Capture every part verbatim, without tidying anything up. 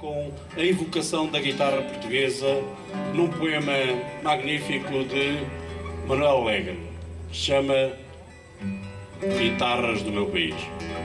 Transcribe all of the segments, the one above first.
com a evocação da guitarra portuguesa num poema magnífico de Manuel Alegre, que se chama Guitarras do Meu País.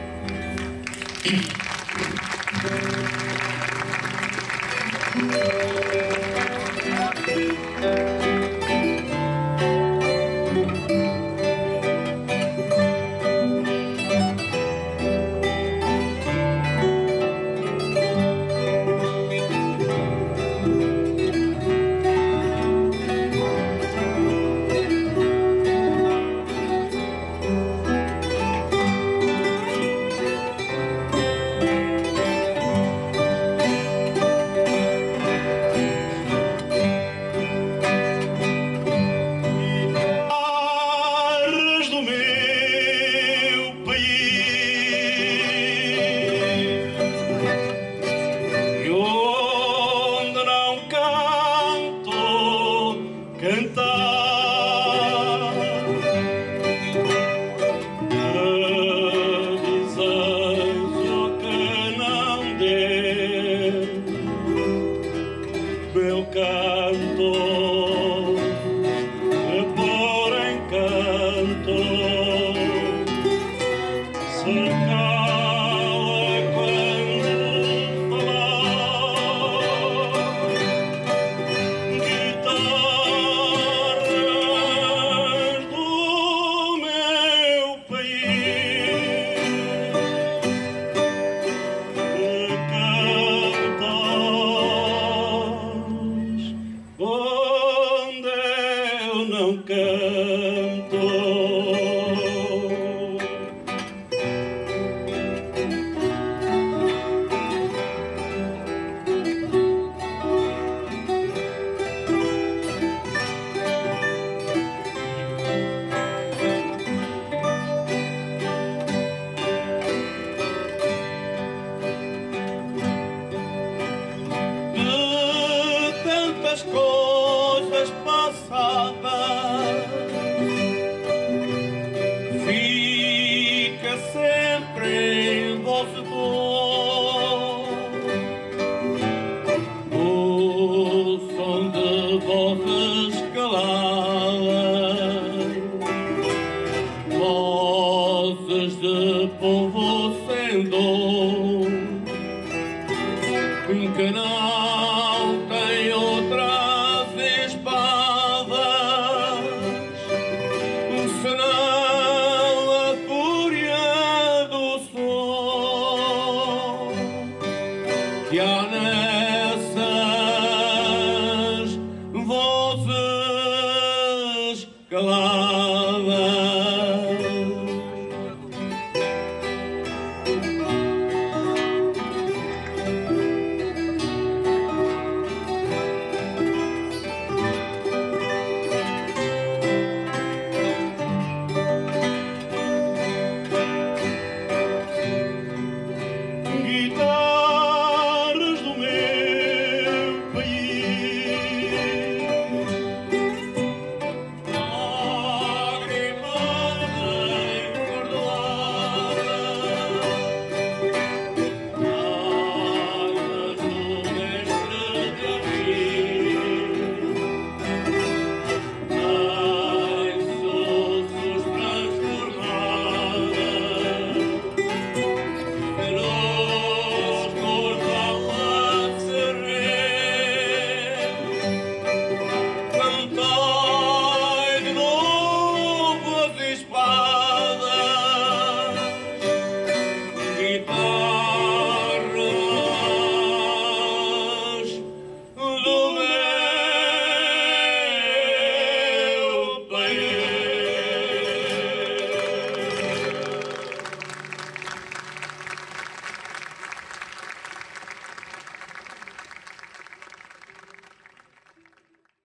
Meu canto de pôr em canto se cala quando falar. Guitarras do meu país que cantam onde eu não canto. De tantas coisas passadas fica sempre em voz de dor o som de vozes caladas, vozes de povo sem dor que não tem outras espadas senão a fúria do som que há nela.